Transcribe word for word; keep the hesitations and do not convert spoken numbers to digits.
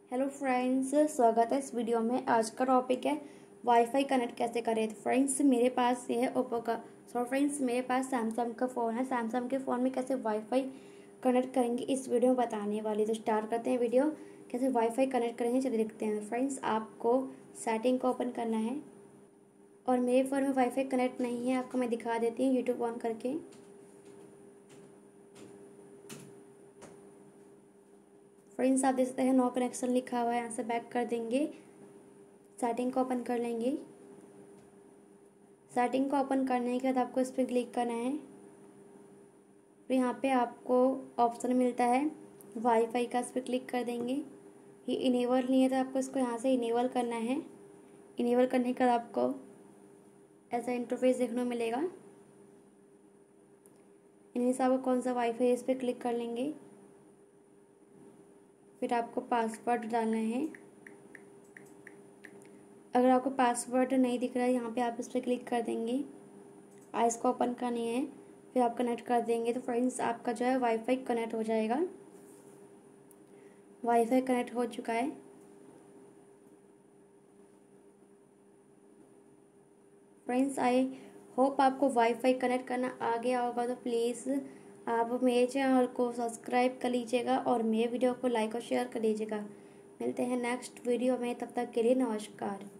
Hello friends, स्वागत है इस वीडियो में। आज का टॉपिक है वाईफाई कनेक्ट कैसे करें। तो फ्रेंड्स मेरे पास ये है ओप्पो का सो फ्रेंड्स मेरे पास सैमसंग का फ़ोन है। सैमसंग के फ़ोन में कैसे वाईफाई कनेक्ट करेंगे इस वीडियो में बताने वाली। तो स्टार्ट करते हैं वीडियो। कैसे वाईफाई कनेक्ट करेंगे चलिए देखते हैं। फ्रेंड्स आपको सेटिंग को ओपन करना है और मेरे फ़ोन में वाईफाई कनेक्ट नहीं है, आपको मैं दिखा देती हूँ यूट्यूब ऑन करके। फ्रेंड्स आप देख सकते हैं नो कनेक्शन लिखा हुआ है, यहाँ से बैक कर देंगे। सेटिंग को ओपन कर लेंगे। सेटिंग को ओपन करने के बाद आपको इस पर क्लिक करना है। फिर यहाँ पे आपको ऑप्शन मिलता है वाईफाई का, इस पर क्लिक कर देंगे। ये इनेबल नहीं है तो आपको इसको यहाँ से इनेबल करना है। इनेबल करने के बाद आपको ऐसा इंटरफेस देखने को मिलेगा। इनमें से आपको कौन सा वाईफाई है इस पर क्लिक कर लेंगे। फिर आपको पासवर्ड डालना है। अगर आपको पासवर्ड नहीं दिख रहा है यहाँ पे आप इस पर क्लिक कर देंगे। आइस को ओपन करनी है, फिर आप कनेक्ट कर देंगे। तो फ्रेंड्स आपका जो है वाईफाई कनेक्ट हो जाएगा। वाईफाई कनेक्ट हो चुका है। फ्रेंड्स आई होप आपको वाईफाई कनेक्ट करना आ गया होगा। तो प्लीज़ आप मेरे चैनल को सब्सक्राइब कर लीजिएगा और मेरे वीडियो को लाइक और शेयर कर लीजिएगा। मिलते हैं नेक्स्ट वीडियो में, तब तक के लिए नमस्कार।